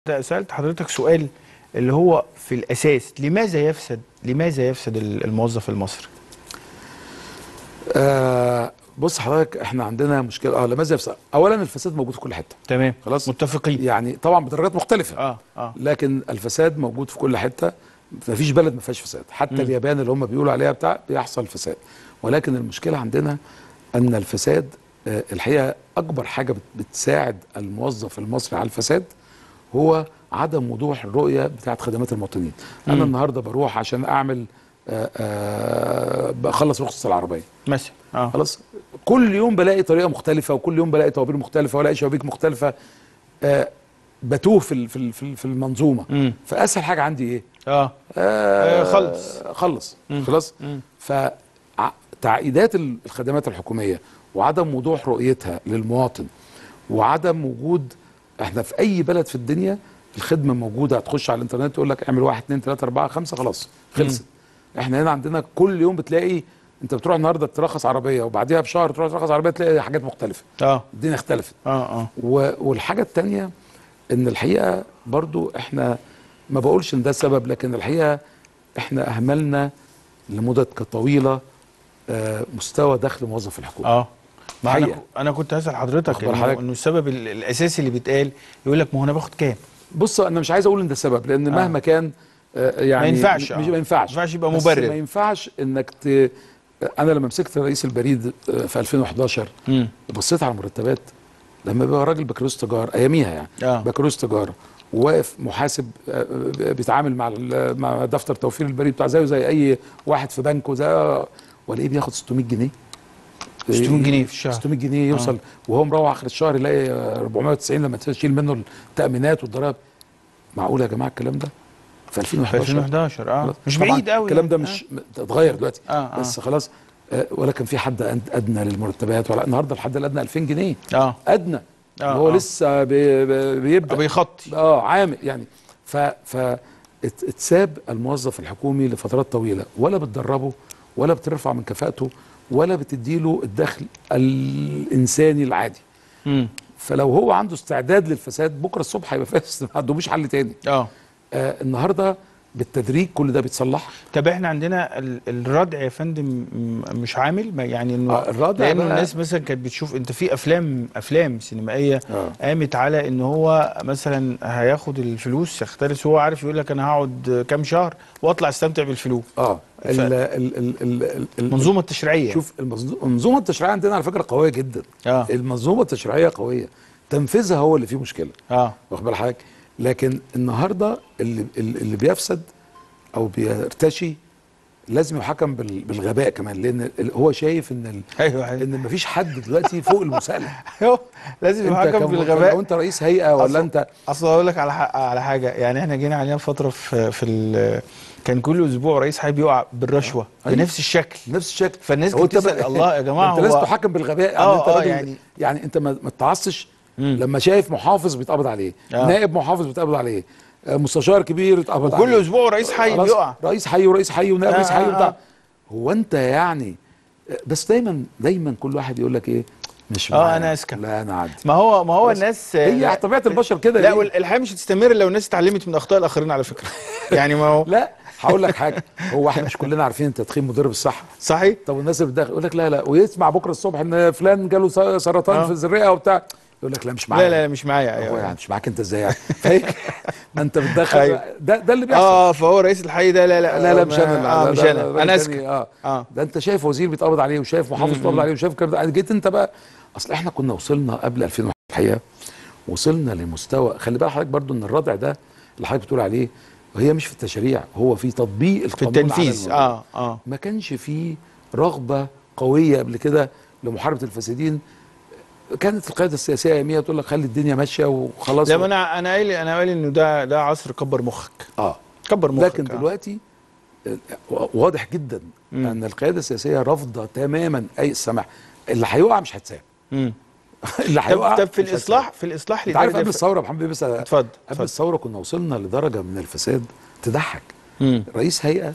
سألت حضرتك سؤال اللي هو في الأساس لماذا يفسد الموظف المصري؟ بص حضرتك، احنا عندنا مشكله لماذا يفسد. اولا الفساد موجود في كل حته. تمام، خلاص، متفقين. يعني طبعا بدرجات مختلفه. لكن الفساد موجود في كل حته. مفيش بلد ما فيهاش فساد، حتى اليابان اللي هم بيقولوا عليها بيحصل فساد. ولكن المشكله عندنا ان الفساد الحقيقه اكبر حاجه بتساعد الموظف المصري على الفساد هو عدم وضوح الرؤيه بتاعت خدمات المواطنين. انا النهارده بروح عشان اعمل بخلص رخصه العربيه مثلا خلاص، كل يوم بلاقي طريقه مختلفه، وكل يوم بلاقي طوابير مختلفه، ولاقي شبابيك مختلفه. بتوه في المنظومه. فاسهل حاجه عندي ايه؟ خلص. فتعقيدات الخدمات الحكوميه وعدم وضوح رؤيتها للمواطن وعدم وجود، احنا في اي بلد في الدنيا الخدمه موجوده، هتخش على الانترنت تقول لك اعمل 1 2 3 4 5 خلاص خلصت. احنا هنا عندنا كل يوم بتلاقي، انت بتروح النهارده ترخص عربيه وبعديها بشهر تروح ترخص عربيه تلاقي حاجات مختلفه. الدنيا اختلفت. والحاجه الثانيه ان الحقيقه برضو احنا ما بقولش ان ده سبب، لكن الحقيقه احنا اهملنا لمده طويله مستوى دخل موظف الحكومه. انا كنت هسال حضرتك انه السبب الاساسي اللي بيتقال يقول لك ما هو انا باخد كام. بص انا مش عايز اقول ان ده سبب، لان مهما كان يعني ما ينفعش يبقى مبرر. ما ينفعش انك انا لما مسكت رئيس البريد في 2011 بصيت على المرتبات. لما بيبقى راجل بكالوريوس تجاره اياميها يعني بكالوريوس تجاره وواقف محاسب بيتعامل مع دفتر توفير البريد بتاع زي اي واحد في بنك والاقيه بياخد 600 جنيه 600 جنيه في الشهر. 600 جنيه يوصل وهو مروح اخر الشهر يلاقي 490 لما تشيل منه التامينات والضرائب. معقول يا جماعه الكلام ده في 2011 مش بعيد قوي الكلام ده مش اتغير دلوقتي بس خلاص. ولا كان في حد ادنى للمرتبات، ولا النهارده الحد الادنى 2000 جنيه ادنى. هو لسه بيبدا بيخطي عامل يعني. اتساب الموظف الحكومي لفترات طويله، ولا بتدربه ولا بترفع من كفاءته ولا بتديله الدخل الانساني العادي. فلو هو عنده استعداد للفساد بكره الصبح هيبقى فاسد، ما عندهوش حل تاني. النهارده بالتدريج كل ده بيتصلح. طب احنا عندنا الردع يا فندم مش عامل يعني انه الردع لانه الناس مثلا كانت بتشوف انت في افلام سينمائيه قامت على ان هو مثلا هياخد الفلوس يختلس، هو عارف يقول لك انا هقعد كام شهر واطلع استمتع بالفلوس. المنظومه التشريعيه، شوف المنظومه التشريعيه عندنا على فكره قويه جدا. المنظومه التشريعيه قويه، تنفيذها هو اللي فيه مشكله. واخد بال حضرتك؟ لكن النهارده اللي بيفسد او بيرتشي لازم يحكم بالغباء كمان، لان هو شايف ان ان مفيش حد دلوقتي فوق المساءله. لازم يحكم بالغباء. لو انت رئيس هيئه ولا انت اصل اقول لك على حاجه، يعني احنا جينا علينا فتره كان كل اسبوع رئيس هيئه بيقع بالرشوه بنفس الشكل فالناس كانت تسال الله يا جماعه انت لازم تحكم بالغباء. يعني انت ما تتعصش لما شايف محافظ بيتقبض عليه، نائب محافظ بيتقبض عليه، مستشار كبير يتقبض عليه، وكل اسبوع رئيس حي بيقع، رئيس حي ورئيس حي ونائب رئيس حي وبتاع. هو انت يعني بس دايما كل واحد يقول لك ايه، مش انا اذكى، لا انا عادي. ما هو الناس هي طبيعه البشر كده. لا والحياه مش هتستمر لو الناس اتعلمت من اخطاء الاخرين على فكره. يعني ما هو لا هقول لك حاجه، هو احنا مش كلنا عارفين ان التدخين مضر بالصحه؟ صحيح. طب الناس اللي بتدخن يقول لك لا ويسمع بكره الصبح ان فلان جاله سرطان في الرئه وبتاع، يقول لك لا مش معايا. لا مش معايا. ايوه يعني مش معاك انت ازاي يعني؟ ما انت بتدخل. ده اللي بيحصل. فهو رئيس الحي ده لا مش انا. مش انا اذكى. ده انت شايف وزير بيتقبض عليه وشايف محافظ بيتقبض عليه وشايف الكلام ده. جيت انت بقى، اصل احنا كنا وصلنا قبل 2001 الحقيقه، وصلنا لمستوى. خلي بالك حضرتك برضو ان الردع ده اللي حضرتك بتقول عليه هي مش في التشريع، هو في تطبيق القانون، في التنفيذ. ما كانش فيه رغبه قويه قبل كده لمحاربه الفاسدين. كانت القياده السياسيه اياميها تقول لك خلي الدنيا ماشيه وخلاص. لا انا قايل انه ده عصر كبر مخك. كبر مخك. لكن دلوقتي واضح جدا ان القياده السياسيه رافضه تماما اي سماح. اللي هيقع مش هيتساب. اللي هيقع. طب في الاصلاح انت عارف قبل الثوره يا محمد بس اتفضل. قبل الثوره كنا وصلنا لدرجه من الفساد تضحك. رئيس هيئه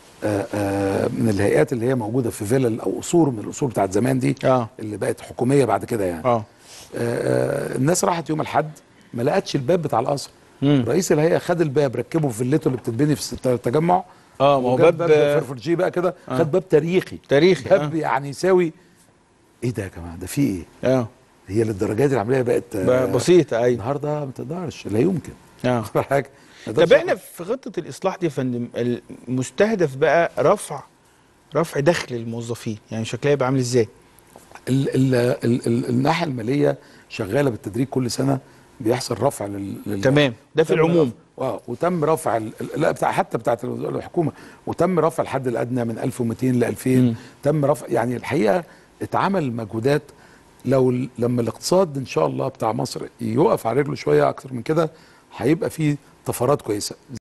من الهيئات اللي هي موجوده في فيلل او قصور من القصور بتاعت زمان دي اللي بقت حكوميه بعد كده يعني. الناس راحت يوم الاحد ما لقتش الباب بتاع القصر، رئيس الهيئه خد الباب ركبه في فيلته اللي بتتبني في التجمع. ما هو وجاب باب فرفورجيه بقى كده، خد باب تاريخي باب يعني يساوي ايه ده يا جماعه؟ ده في ايه؟ هي للدرجه دي العمليه بقت بسيطه. ايوه النهارده ما تقدرش، لا يمكن. طب احنا في خطه الاصلاح دي يا فندم المستهدف بقى رفع دخل الموظفين، يعني شكلها يبقى عامل ازاي؟ الناحيه الماليه شغاله بالتدريج، كل سنه بيحصل رفع تمام، ده في العموم. وتم رفع لا حتى بتاعت الحكومه، وتم رفع الحد الادنى من 1200 ل 2000. تم رفع، يعني الحقيقه اتعمل مجهودات. لما الاقتصاد ان شاء الله بتاع مصر يقف على رجله شويه اكتر من كده، هيبقى فيه طفرات كويسه.